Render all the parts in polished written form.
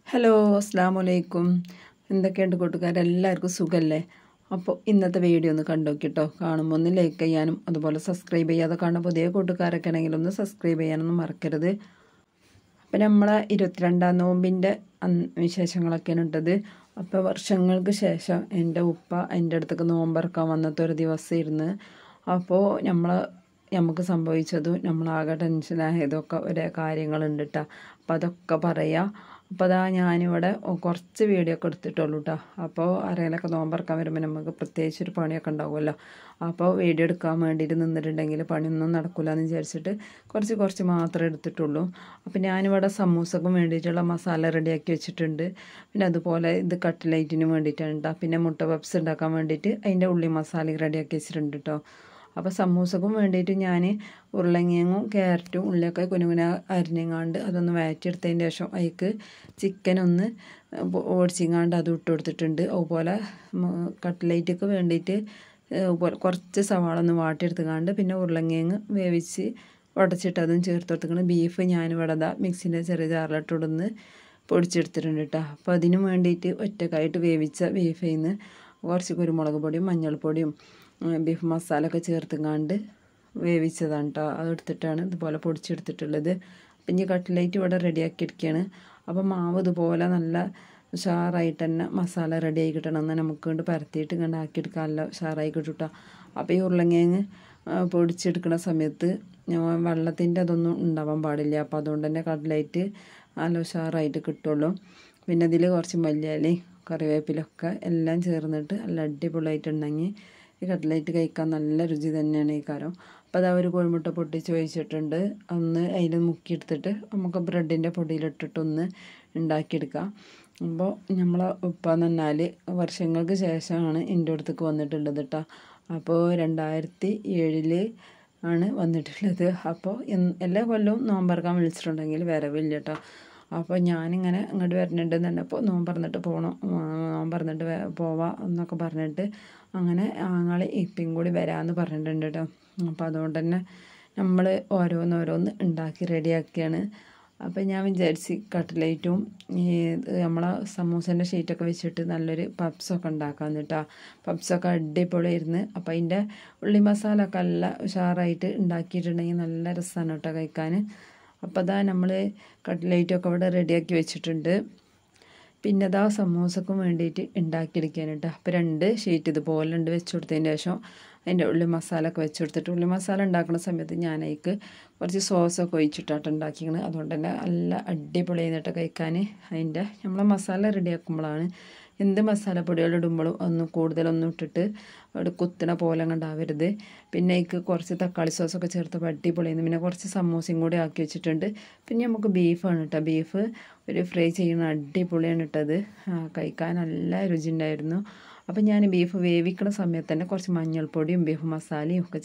Hello അസ്സാം വലൈക്കും. എന്തൊക്കെയുണ്ട് കൂട്ടുകാരെല്ലാവർക്കും സുഖമല്ലേ? അപ്പോൾ ഇന്നത്തെ വീഡിയോ ഒന്ന് കണ്ടു നോക്കിട്ടോ. കാണുമ്പോൾ ഒന്ന് ലൈക്ക് ചെയ്യാനും അതുപോലെ സബ്സ്ക്രൈബ് ചെയ്യാതെ കാണുന്ന പുതിയ കൂട്ടുകാരൊക്കെ ആണെങ്കിൽ ഒന്ന് സബ്സ്ക്രൈബ് ചെയ്യാനൊന്നും മറക്കരുത്. അപ്പം നമ്മളെ 22-ാം നോമ്പിൻ്റെ വിശേഷങ്ങളൊക്കെയാണ് ഇട്ടത്. അപ്പോൾ വർഷങ്ങൾക്ക് ശേഷം എൻ്റെ ഉപ്പ എൻ്റെ അടുത്തേക്ക് നോമ്പറക്കാൻ വന്നത്തെ ഒരു ദിവസം ഇരുന്ന്. അപ്പോൾ നമുക്ക് സംഭവിച്ചതും നമ്മളാകെ ടെൻഷനായതൊക്കെ ഒരേ കാര്യങ്ങളുണ്ട് കേട്ടോ. അപ്പോൾ അതൊക്കെ പറയാം. അപ്പോൾ അതാ ഞാനിവിടെ കുറച്ച് വീഡിയോ ഒക്കെ എടുത്തിട്ടുള്ളൂ കേട്ടോ. അപ്പോൾ ആരെങ്കിലൊക്കെ നോമ്പറക്കാൻ വരുമ്പോൾ നമുക്ക് പ്രത്യേകിച്ചൊരു പണിയൊക്കെ ഉണ്ടാവുമല്ലോ. അപ്പോൾ വീഡിയോ എടുക്കാൻ വേണ്ടിയിട്ട് നിന്നിട്ടുണ്ടെങ്കിൽ പണിയൊന്നും നടക്കില്ല എന്ന് വിചാരിച്ചിട്ട് കുറച്ച് മാത്രമേ എടുത്തിട്ടുള്ളൂ. അപ്പോൾ ഞാനിവിടെ സമൂസക്കും വേണ്ടിയിട്ടുള്ള മസാല റെഡിയാക്കി വെച്ചിട്ടുണ്ട്. പിന്നെ അതുപോലെ ഇത് കട്ട്ലൈറ്റിന് വേണ്ടിയിട്ടാണ് കേട്ടോ. പിന്നെ മുട്ട പപ്സ് ഉണ്ടാക്കാൻ വേണ്ടിയിട്ട് അതിൻ്റെ ഉള്ളി മസാല റെഡിയാക്കി വെച്ചിട്ടുണ്ട് കേട്ടോ. അപ്പോൾ സമൂസക്കും വേണ്ടിയിട്ട് ഞാൻ ഉരുളങ്കിഴങ്ങും ക്യാരറ്റും ഉള്ളിയൊക്കെ കുനുകുന അരിഞ്ഞങ്ങാണ്ട് അതൊന്ന് വഴറ്റിയെടുത്തതിന് ശേഷം അതിക്ക് ചിക്കൻ ഒന്ന് ഓടിച്ചിങ്ങാണ്ട് അത് ഇട്ട് കൊടുത്തിട്ടുണ്ട്. അതുപോലെ കട്ട്ലേറ്റിക്ക് വേണ്ടിയിട്ട് കുറച്ച് സവാള ഒന്ന് വാട്ടിയെടുത്തുകൊണ്ട് പിന്നെ ഉരുളങ്കിഴങ്ങ് വേവിച്ച് ഉടച്ചിട്ട് അതും ചേർത്ത് കൊടുത്തിട്ടുണ്ട്. ബീഫ് ഞാനിവിടെ മിക്സിൻ്റെ ചെറിയ ജാറിലിട്ടൊന്ന് പൊടിച്ചെടുത്തിട്ടുണ്ട് കേട്ടോ. അപ്പോൾ അതിന് വേണ്ടിയിട്ട് ഒറ്റക്കായിട്ട് വേവിച്ച ബീഫിൽ നിന്ന് കുറച്ച് കുരുമുളക് പൊടിയും മഞ്ഞൾപ്പൊടിയും ബീഫ് മസാല ഒക്കെ ചേർത്തുങ്ങാണ്ട് വേവിച്ചതാണ് കേട്ടോ. അതെടുത്തിട്ടാണ് ഇതുപോലെ പൊടിച്ചെടുത്തിട്ടുള്ളത്. അപ്പം ഇനി കട്ട്ലേറ്റ് ഇവിടെ റെഡിയാക്കി എടുക്കുകയാണ്. അപ്പോൾ മാവ് ഇതുപോലെ നല്ല ഉഷാറായിട്ട് തന്നെ മസാല റെഡിയായി കിട്ടണമെന്ന് നമുക്ക് കൊണ്ട് പരത്തിയിട്ട് ഇങ്ങനെ ആക്കിയെടുക്കാമല്ലോ, ഉഷാറായി കിട്ടും. അപ്പോൾ ഈ ഉരുളങ്കിഴങ്ങ് പൊടിച്ചെടുക്കുന്ന സമയത്ത് വെള്ളത്തിൻ്റെ അതൊന്നും ഉണ്ടാവാൻ പാടില്ല. അപ്പോൾ അതുകൊണ്ട് തന്നെ കട്ട്ലേറ്റ് നല്ല ഉഷാറായിട്ട് കിട്ടുള്ളൂ. പിന്നെ ഇതിൽ കുറച്ച് മല്ലിയിലയും കറിവേപ്പിലൊക്കെ എല്ലാം ചേർന്നിട്ട് നല്ല അടിപൊളിയായിട്ടുണ്ടെങ്കിൽ ഈ കട്ട്ലേറ്റ് കഴിക്കാൻ നല്ല രുചി തന്നെയാണ് ഈ കാരം. അപ്പോൾ അത് ഒരു കോഴിമുട്ട പൊട്ടിച്ച് ഒഴിച്ചിട്ടുണ്ട്. ഒന്ന് അതിൽ മുക്കിയെടുത്തിട്ട് നമുക്ക് ബ്രെഡിൻ്റെ പൊടിയിലിട്ടിട്ടൊന്ന് ഉണ്ടാക്കിയെടുക്കാം. അപ്പോൾ നമ്മളെ ഉപ്പ എന്ന് പറഞ്ഞാൽ വർഷങ്ങൾക്ക് ശേഷമാണ് എൻ്റെ അടുത്തേക്ക് വന്നിട്ടുള്ളത് കേട്ടോ. അപ്പോൾ 2007 ആണ് വന്നിട്ടുള്ളത്. അപ്പോൾ എല്ലാ കൊല്ലവും നോമ്പറക്കാൻ വിളിച്ചിട്ടുണ്ടെങ്കിൽ വരവില്ല കേട്ടോ. അപ്പോൾ ഞാനിങ്ങനെ ഇങ്ങോട്ട് വരുന്നുണ്ടെന്ന് പറഞ്ഞപ്പോൾ നോമ്പറന്നിട്ട് പോവാം എന്നൊക്കെ പറഞ്ഞിട്ട് അങ്ങനെ ഞങ്ങൾ ഇപ്പം കൂടി വരാമെന്ന് പറഞ്ഞിട്ടുണ്ട് കേട്ടോ. അപ്പോൾ അതുകൊണ്ട് തന്നെ നമ്മൾ ഓരോന്ന് ഉണ്ടാക്കി റെഡിയാക്കിയാണ്. അപ്പോൾ ഞാൻ വിചാരിച്ച് കട്ട്ലേറ്റും നമ്മളെ സമൂസേൻ്റെ ഷീറ്റൊക്കെ വെച്ചിട്ട് നല്ലൊരു പപ്സൊക്കെ ഉണ്ടാക്കാമെന്ന് കേട്ടോ. പപ്സൊക്കെ അടിപൊളിയായിരുന്നു. അപ്പോൾ അതിൻ്റെ ഉള്ളി മസാല ഒക്കെ നല്ല ഉഷാറായിട്ട് ഉണ്ടാക്കിയിട്ടുണ്ടെങ്കിൽ നല്ല രസമാണ് കേട്ടോ കഴിക്കാൻ. അപ്പോൾ അതാ നമ്മൾ കട്ട്ലേറ്റൊക്കെ ഇവിടെ റെഡിയാക്കി വെച്ചിട്ടുണ്ട്. പിന്നെ അതാ സമൂസക്കും വേണ്ടിയിട്ട് ഉണ്ടാക്കിയെടുക്കാൻ കേട്ടോ. അപ്പോൾ 2 ഷീറ്റ് ഇതുപോലെ ഉണ്ട് വെച്ച് കൊടുത്തതിന് ശേഷം അതിൻ്റെ ഉള്ളി മസാല ഒക്കെ വെച്ച് കൊടുത്തിട്ട് ഉള്ളി മസാല ഉണ്ടാക്കുന്ന സമയത്ത് ഞാൻ അതിലേക്ക് കുറച്ച് സോസൊക്കെ ഒഴിച്ചിട്ടാണ് ഉണ്ടാക്കിയത്. അതുകൊണ്ട് തന്നെ നല്ല അടിപൊളി ചെയ്തിട്ട് കഴിക്കാൻ. അതിൻ്റെ നമ്മളെ മസാല റെഡിയാക്കുമ്പോഴാണ് എന്ത് മസാലപ്പൊടികളിടുമ്പോഴും കൂടുതലൊന്നും ഇട്ടിട്ട് അവിടെ കുത്തണ പോലെ ഉണ്ടാവരുത്. പിന്നെ അതിലേക്ക് കുറച്ച് തക്കാളി സോസൊക്കെ ചേർത്ത് അടിപൊളിയായിരുന്നു. പിന്നെ കുറച്ച് സമൂസയും കൂടി ആക്കി വെച്ചിട്ടുണ്ട്. പിന്നെ നമുക്ക് ബീഫാണ് കേട്ടോ. ബീഫ് ഒരു ഫ്രൈ ചെയ്യുന്ന അടിപൊളിയാണ് ഇട്ടത്. കഴിക്കാൻ നല്ല രുചി ഉണ്ടായിരുന്നു. അപ്പം ഞാൻ ബീഫ് വേവിക്കുന്ന സമയത്ത് തന്നെ കുറച്ച് മഞ്ഞൾപ്പൊടിയും ബീഫ് മസാലയും ഒക്കെ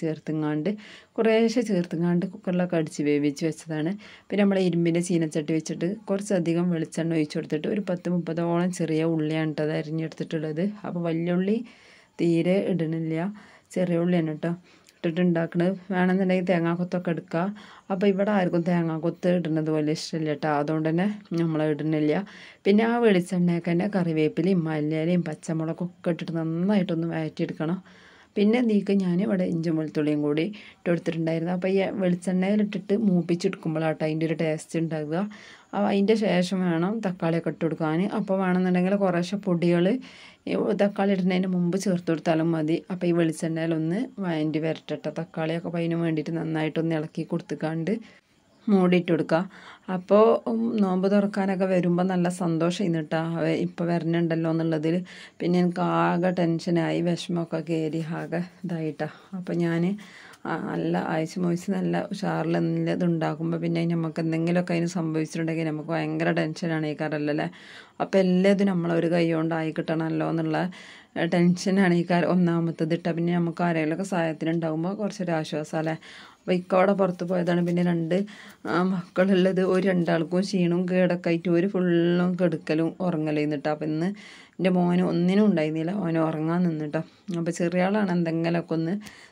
കുറേശ്ശെ ചേർത്തുങ്ങാണ്ട് കുക്കറിലൊക്കെ അടിച്ച് വേവിച്ച് വെച്ചതാണ്. പിന്നെ നമ്മൾ ഇരുമ്പിൻ്റെ ചീനച്ചട്ടി വെച്ചിട്ട് കുറച്ചധികം വെളിച്ചെണ്ണ ഒഴിച്ച് കൊടുത്തിട്ട് ഒരു 10-30ഓളം ചെറിയ ഉള്ളിയാണ് കേട്ടോ അത് അരിഞ്ഞെടുത്തിട്ടുള്ളത്. അപ്പോൾ വലിയ ഉള്ളി തീരെ ഇടണില്ല, ചെറിയ ഉള്ളിയാണ് കേട്ടോ ഇട്ടിട്ട് ഉണ്ടാക്കുന്നത്. വേണമെന്നുണ്ടെങ്കിൽ തേങ്ങാക്കൊത്തൊക്കെ എടുക്കുക. അപ്പോൾ ഇവിടെ ആർക്കും തേങ്ങാക്കൊത്ത് ഇടുന്നത് വലിയ ഇഷ്ടമില്ല കേട്ടോ. അതുകൊണ്ട് തന്നെ നമ്മൾ ഇടുന്നില്ല. പിന്നെ ആ വെളിച്ചെണ്ണയൊക്കെ തന്നെ കറിവേപ്പിലയും മല്ലിയിലയും പച്ചമുളകൊക്കെ ഇട്ടിട്ട് നന്നായിട്ടൊന്ന് വഴറ്റിയെടുക്കണം. പിന്നെ ഇതിലേക്ക് ഞാൻ ഇവിടെ ഇഞ്ചും വെളുത്തുള്ളിയും കൂടി ഇട്ടെടുത്തിട്ടുണ്ടായിരുന്നു. അപ്പോൾ ഈ വെളിച്ചെണ്ണയിലിട്ടിട്ട് മൂപ്പിച്ചെടുക്കുമ്പോഴാട്ടോ അതിൻ്റെ ഒരു ടേസ്റ്റ് ഉണ്ടാകുക. അപ്പോൾ അതിൻ്റെ ശേഷം വേണം തക്കാളിയൊക്കെ ഇട്ട് കൊടുക്കാൻ. അപ്പോൾ വേണമെന്നുണ്ടെങ്കിൽ കുറേശ്ശെ പൊടികൾ തക്കാളി ഇടുന്നതിന് മുമ്പ് ചേർത്ത് കൊടുത്താലും മതി. അപ്പോൾ ഈ വെളിച്ചെണ്ണയിലൊന്ന് വഴറ്റി വരട്ടെ തക്കാളിയൊക്കെ. അപ്പോൾ അതിന് വേണ്ടിയിട്ട് നന്നായിട്ടൊന്ന് ഇളക്കി കൊടുത്തുകൊണ്ട് മൂടിയിട്ട് കൊടുക്കുക. അപ്പോൾ നോമ്പ് തുറക്കാനൊക്കെ വരുമ്പോൾ നല്ല സന്തോഷം ഇന്നിട്ടാ ഇപ്പോൾ വരുന്നുണ്ടല്ലോ എന്നുള്ളതിൽ. പിന്നെ എനിക്ക് ആകെ ടെൻഷനായി, വിഷമമൊക്കെ കയറി ആകെ ഇതായിട്ടാണ്. അപ്പോൾ ഞാൻ നല്ല മോയിച്ച് നല്ല ഉഷാറിലെല്ലാം ഉണ്ടാക്കുമ്പോൾ പിന്നെ നമുക്ക് എന്തെങ്കിലുമൊക്കെ അതിന് സംഭവിച്ചിട്ടുണ്ടെങ്കിൽ നമുക്ക് ഭയങ്കര ടെൻഷനാണ് ഈ കാരല്ലേ. അപ്പോൾ എല്ലാതും നമ്മളൊരു കൈ കൊണ്ടായി കിട്ടണമല്ലോ എന്നുള്ള ടെൻഷനാണ് ഈ ഒന്നാമത്തത് ഇട്ട. പിന്നെ നമുക്ക് ആരെങ്കിലുമൊക്കെ സഹായത്തിനുണ്ടാകുമ്പോൾ കുറച്ചൊരു ആശ്വാസമല്ലേ. അപ്പോൾ ഇക്കവിടെ പുറത്ത് പോയതാണ്. പിന്നെ 2 മക്കളുള്ളത്. ഒരു 2ആൾക്കും ക്ഷീണവും കേടൊക്കെയായിട്ട് ഒരു ഫുള്ളും കെടുക്കലും ഉറങ്ങലും എന്നിട്ടാണ്. അപ്പോൾ ഇന്ന് എൻ്റെ മോന് ഒന്നിനും ഉണ്ടായിരുന്നില്ല, ഓന് ഉറങ്ങാൻ നിന്നിട്ടോ. അപ്പോൾ ചെറിയ ആളാണ് എന്തെങ്കിലുമൊക്കെ ഒന്ന്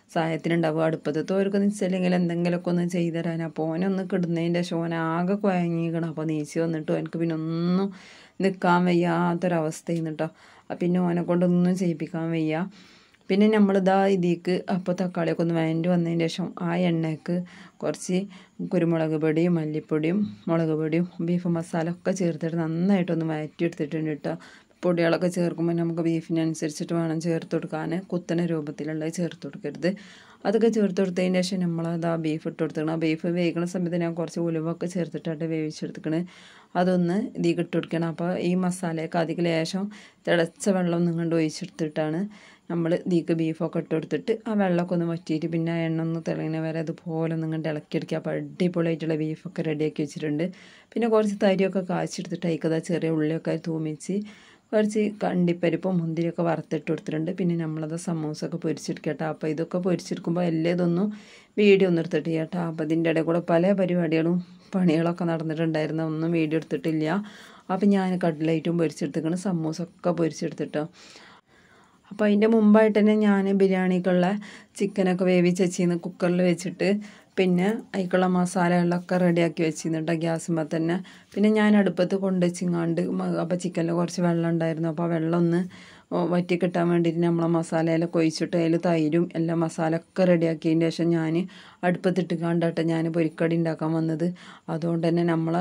സഹായത്തിനുണ്ടാവും. അടുപ്പത്ത് ഓർക്കൊന്ന് വെച്ചില്ലെങ്കിൽ എന്തെങ്കിലുമൊക്കെ ഒന്ന് ചെയ്തു തരാൻ. അപ്പോൾ ഓനൊന്ന് കിടുന്നതിൻ്റെ ശേഷം ഓനാകെ കുഴങ്ങിക്കണം. അപ്പോൾ നീച്ച് വന്നിട്ട് എനിക്ക് പിന്നെ ഒന്നും നിൽക്കാൻ വയ്യാത്തൊരവസ്ഥയെന്ന് കേട്ടോ. പിന്നെ ഓനെ കൊണ്ടൊന്നും ചെയ്യിപ്പിക്കാൻ വയ്യ. പിന്നെ നമ്മളിതാ ഇതിലേക്ക് അപ്പോൾ തക്കാളിയൊക്കെ ഒന്ന് വഴണ്ടി വന്നതിന് ശേഷം ആ എണ്ണയ്ക്ക് കുറച്ച് കുരുമുളക് പൊടിയും മല്ലിപ്പൊടിയും മുളക് പൊടിയും ബീഫ് മസാല ഒക്കെ ചേർത്തിട്ട് നന്നായിട്ടൊന്ന് വഴറ്റിയെടുത്തിട്ടുണ്ട് കേട്ടോ. പൊടികളൊക്കെ ചേർക്കുമ്പോൾ നമുക്ക് ബീഫിനനുസരിച്ചിട്ട് വേണം ചേർത്ത് കൊടുക്കാൻ. കുത്തന രൂപത്തിലുള്ളത് ചേർത്ത് കൊടുക്കരുത്. അതൊക്കെ ചേർത്ത് കൊടുത്തതിന് ശേഷം നമ്മളത് ആ ബീഫ് ഇട്ട് കൊടുക്കണം. ആ ബീഫ് വേവിക്കുന്ന സമയത്ത് ഞാൻ കുറച്ച് ഉലുവൊക്കെ ചേർത്തിട്ടായിട്ട് വേവിച്ചെടുത്തിക്കണ്. അതൊന്ന് ഇതിലേക്ക് ഇട്ട് കൊടുക്കണം. അപ്പോൾ ഈ മസാലയൊക്കെ അതിൽ ലേശം തിളച്ച വെള്ളം നിങ്ങണ്ട് ഒഴിച്ചെടുത്തിട്ടാണ് നമ്മൾ ഇതിലേക്ക് ബീഫൊക്കെ ഇട്ട് കൊടുത്തിട്ട് ആ വെള്ളമൊക്കെ ഒന്ന് വറ്റിയിട്ട് പിന്നെ ആ എണ്ണ ഒന്ന് തിളങ്ങുന്ന വരെ അതുപോലെ നിങ്ങണ്ട് ഇളക്കിയെടുക്കുക. അപ്പോൾ അടിപൊളിയായിട്ടുള്ള ബീഫൊക്കെ റെഡിയാക്കി വെച്ചിട്ടുണ്ട്. പിന്നെ കുറച്ച് തരിയൊക്കെ കാച്ചെടുത്തിട്ട് അതിക്കതാ ചെറിയ ഉള്ളിയൊക്കെ തൂമിച്ച് കുറച്ച് കണ്ടിപ്പരിപ്പും മുന്തിരിയൊക്കെ വറുത്തിട്ട് കൊടുത്തിട്ടുണ്ട്. പിന്നെ നമ്മളത് സമൂസൊക്കെ പൊരിച്ചെടുക്കട്ടോ. അപ്പോൾ ഇതൊക്കെ പൊരിച്ചെടുക്കുമ്പോൾ എല്ലാം ഇതൊന്നും വീഡിയോ ഒന്നും എടുത്തിട്ട് കേട്ടോ. അപ്പോൾ ഇതിൻ്റെ ഇടയിൽ കൂടെ പല പരിപാടികളും പണികളൊക്കെ നടന്നിട്ടുണ്ടായിരുന്നു. ഒന്നും വീഡിയോ എടുത്തിട്ടില്ല. അപ്പോൾ ഞാൻ കട്ട്ലൈറ്റും പൊരിച്ചെടുത്തിക്കണം, സമൂസൊക്കെ പൊരിച്ചെടുത്തിട്ടോ. അപ്പോൾ അതിൻ്റെ മുമ്പായിട്ട് തന്നെ ഞാൻ ബിരിയാണിക്കുള്ള ചിക്കനൊക്കെ വേവിച്ച് വെച്ചിരുന്നു കുക്കറിൽ വെച്ചിട്ട്. പിന്നെ അതിക്കുള്ള മസാലകളൊക്കെ റെഡിയാക്കി വെച്ചിരുന്നുട്ടോ ഗ്യാസുമ്പോൾ തന്നെ. പിന്നെ ഞാൻ അടുപ്പത്ത് കൊണ്ടുവച്ചിങ്ങാണ്ട് അപ്പോൾ ചിക്കനിൽ കുറച്ച് വെള്ളം ഉണ്ടായിരുന്നു. അപ്പോൾ ആ വെള്ളം ഒന്ന് വറ്റി കിട്ടാൻ വേണ്ടിയിട്ട് നമ്മളെ മസാലയിലൊക്കെ ഒഴിച്ചിട്ട് അതിൽ തൈരും എല്ലാം മസാല ഒക്കെ റെഡിയാക്കിയതിന് ശേഷം ഞാൻ അടുപ്പത്തിട്ട് കണ്ടാട്ടെ ഞാൻ പൊരിക്കടി ഉണ്ടാക്കാൻ വന്നത്. അതുകൊണ്ട് തന്നെ നമ്മളെ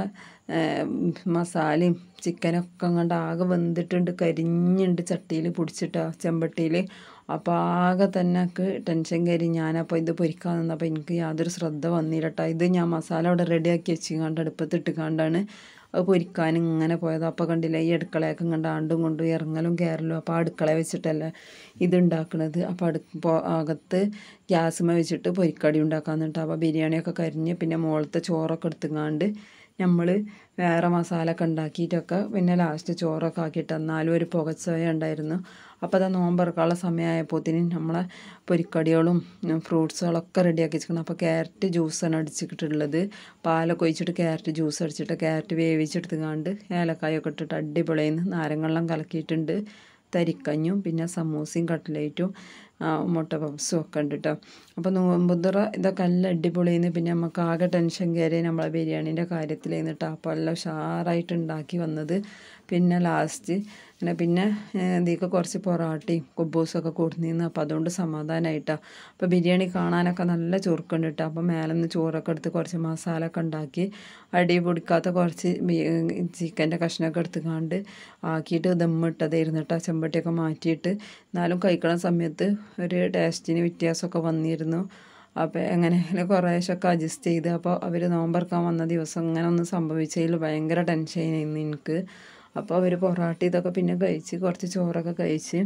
മസാലയും ചിക്കനൊക്കെ അങ്ങോട്ട് ആകെ വെന്തിട്ടുണ്ട്, കരിഞ്ഞുണ്ട് ചട്ടിയിൽ പിടിച്ചിട്ട് ചെമ്പട്ടിയിൽ. അപ്പോൾ ആകെ തന്നെ എനിക്ക് ടെൻഷൻ കയറി. ഞാനപ്പോൾ ഇത് പൊരിക്കാൻ നിന്നപ്പോൾ എനിക്ക് യാതൊരു ശ്രദ്ധ വന്നില്ല കേട്ടോ. ഇത് ഞാൻ മസാല അവിടെ റെഡിയാക്കി വെച്ചിങ്ങാണ്ട് അടുപ്പത്തിട്ട് കണ്ടാണ് അത് പൊരിക്കാൻ ഇങ്ങനെ പോയത്. അപ്പോൾ കണ്ടില്ല ഈ അടുക്കളയൊക്കെ കണ്ട് ആണ്ടും കൊണ്ടും ഇറങ്ങലും കയറലും. അപ്പോൾ അടുക്കള വെച്ചിട്ടല്ല ഇത് ഉണ്ടാക്കുന്നത്. അപ്പോൾ അകത്ത് ഗ്യാസുമ വെച്ചിട്ട് പൊരിക്കടി ഉണ്ടാക്കാന്നിട്ട്. അപ്പോൾ ബിരിയാണിയൊക്കെ കരിഞ്ഞ് പിന്നെ മുകളിലത്തെ ചോറൊക്കെ എടുത്തുങ്ങാണ്ട് നമ്മൾ വേറെ മസാല ഒക്കെ ഉണ്ടാക്കിയിട്ടൊക്കെ പിന്നെ ലാസ്റ്റ് ചോറൊക്കെ ആക്കിയിട്ട് എന്നാലും ഒരു പുകച്ചോയ ഉണ്ടായിരുന്നു. അപ്പോൾ അത് നോമ്പറക്കാനുള്ള സമയമായപ്പോഴത്തേനും നമ്മളെ പൊരിക്കടികളും ഫ്രൂട്ട്സുകളൊക്കെ റെഡിയാക്കി വെച്ചിരിക്കണം. അപ്പോൾ ക്യാരറ്റ് ജ്യൂസാണ് അടിച്ചിട്ടുള്ളത്. പാലൊക്കെ ഒഴിച്ചിട്ട് ക്യാരറ്റ് ജ്യൂസ് അടിച്ചിട്ട് ക്യാരറ്റ് വേവിച്ചെടുത്തുകൊണ്ട് ഏലക്കായൊക്കെ ഇട്ടിട്ട് അടിപൊളിയെന്ന് നാരങ്ങെള്ളം കലക്കിയിട്ടുണ്ട്. തരിക്കഞ്ഞും പിന്നെ സമൂസയും കട്ട്ലേറ്റും മുട്ട പപ്സും ഒക്കെ ഉണ്ട് കേട്ടോ. അപ്പോൾ നോമ്പുതുറ ഇതൊക്കെ നല്ല അടിപൊളിയെന്ന്. പിന്നെ നമുക്ക് ആകെ ടെൻഷൻ കയറി നമ്മളെ ബിരിയാണീൻ്റെ കാര്യത്തിലേന്ന് കേട്ടോ. അപ്പോൾ എല്ലാം ഉഷാറായിട്ട് ഉണ്ടാക്കി വന്നത്. പിന്നെ ലാസ്റ്റ് പിന്നെ ഇതിലേക്ക് കുറച്ച് പൊറാട്ടയും കുബൂസൊക്കെ കൊടുന്നിരുന്നു. അപ്പോൾ അതുകൊണ്ട് സമാധാനമായിട്ടാണ്. അപ്പോൾ ബിരിയാണി കാണാനൊക്കെ നല്ല ചുരുക്കുണ്ട് കേട്ടോ. അപ്പോൾ മേലെ നിന്ന് ചോറൊക്കെ എടുത്ത് കുറച്ച് മസാല ഒക്കെ ഉണ്ടാക്കി അടി പൊടിക്കാത്ത കുറച്ച് ചിക്കൻ്റെ കഷ്ണമൊക്കെ എടുത്തുകൊണ്ട് ആക്കിയിട്ട് ദമ്മിട്ടതായിരുന്നു കേട്ടോ. ചെമ്പട്ടിയൊക്കെ മാറ്റിയിട്ട് എന്നാലും കഴിക്കണ സമയത്ത് ഒരു ടേസ്റ്റിന് വ്യത്യാസമൊക്കെ വന്നിരുന്നു. അപ്പോൾ എങ്ങനെ കുറേശ്ശൊക്കെ അഡ്ജസ്റ്റ് ചെയ്ത്. അപ്പോൾ അവർ നോമ്പറക്കാൻ വന്ന ദിവസം ഇങ്ങനെ ഒന്നും സംഭവിച്ചതിൽ ഭയങ്കര ടെൻഷനായിരുന്നു എനിക്ക്. അപ്പോൾ അവർ പൊറാട്ട ഇതൊക്കെ പിന്നെ കഴിച്ച് കുറച്ച് ചോറൊക്കെ കഴിച്ച്.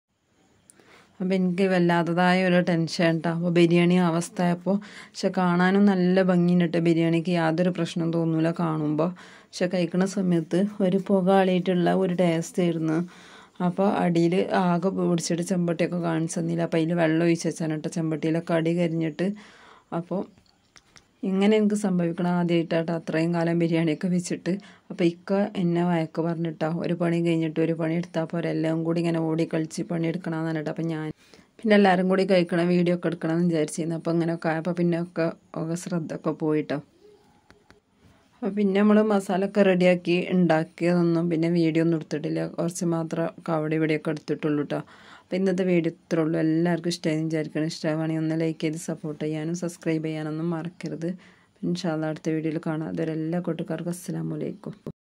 അപ്പോൾ എനിക്ക് വല്ലാത്തതായ ഒരു ടെൻഷൻ കേട്ടോ. അപ്പോൾ ബിരിയാണി അവസ്ഥയപ്പോൾ പക്ഷെ കാണാനും നല്ല ഭംഗിയുണ്ട്. ബിരിയാണിക്ക് യാതൊരു പ്രശ്നം തോന്നില്ല കാണുമ്പോൾ. പക്ഷെ കഴിക്കുന്ന സമയത്ത് ഒരു പുകയാളിയിട്ടുള്ള ഒരു ടേസ്റ്റ് ആയിരുന്നു. അപ്പോൾ അടിയിൽ ആകെ പിടിച്ചിട്ട് ചെമ്പട്ടിയൊക്കെ കാണിച്ചു തന്നില്ല. അപ്പോൾ അതിൽ വെള്ളം ഒഴിച്ച് വെച്ചാണ് കേട്ടോ ചെമ്പട്ടിയിലൊക്കെ അടി കരിഞ്ഞിട്ട്. അപ്പോൾ ഇങ്ങനെ എനിക്ക് സംഭവിക്കണം ആദ്യമായിട്ടാട്ടോ അത്രയും കാലം ബിരിയാണിയൊക്കെ വെച്ചിട്ട്. അപ്പോൾ ഇക്ക എന്നെ വഴക്ക് പറഞ്ഞിട്ടോ ഒരു പണി കഴിഞ്ഞിട്ട് ഒരു പണി എടുത്താൽ പോരെ, എല്ലാം കൂടി ഇങ്ങനെ ഓടി കളിച്ച് പണിയെടുക്കണമെന്ന് പറഞ്ഞിട്ട്. അപ്പോൾ ഞാൻ പിന്നെ എല്ലാവരും കൂടി കഴിക്കണം വീഡിയോ ഒക്കെ എടുക്കണമെന്ന് വിചാരിച്ചിരുന്നു. അപ്പോൾ അങ്ങനെയൊക്കെ ആയപ്പോൾ പിന്നെ ഒക്കെ ശ്രദ്ധ ഒക്കെ പോയിട്ടോ. അപ്പോൾ പിന്നെ നമ്മൾ മസാല ഒക്കെ റെഡിയാക്കി ഉണ്ടാക്കിയതൊന്നും പിന്നെ വീഡിയോ ഒന്നും എടുത്തിട്ടില്ല. കുറച്ച് മാത്രം അവിടെ ഇവിടെയൊക്കെ എടുത്തിട്ടുള്ളൂ കേട്ടോ. അപ്പോൾ ഇന്നത്തെ വീഡിയോ ഇത്രേ ഉള്ളൂ. എല്ലാവർക്കും ഇഷ്ടമായി വിചാരിക്കണം. ഇഷ്ടമാണെങ്കിൽ ഒന്ന് ലൈക്ക് ചെയ്ത് സപ്പോർട്ട് ചെയ്യാനും സബ്സ്ക്രൈബ് ചെയ്യാനൊന്നും മറക്കരുത്. ഇൻഷാ അല്ലാഹ് അടുത്ത വീഡിയോയിൽ കാണാം. അതുവരെ എല്ലാ കൂട്ടുകാർക്കും അസ്സലാമു അലൈക്കും.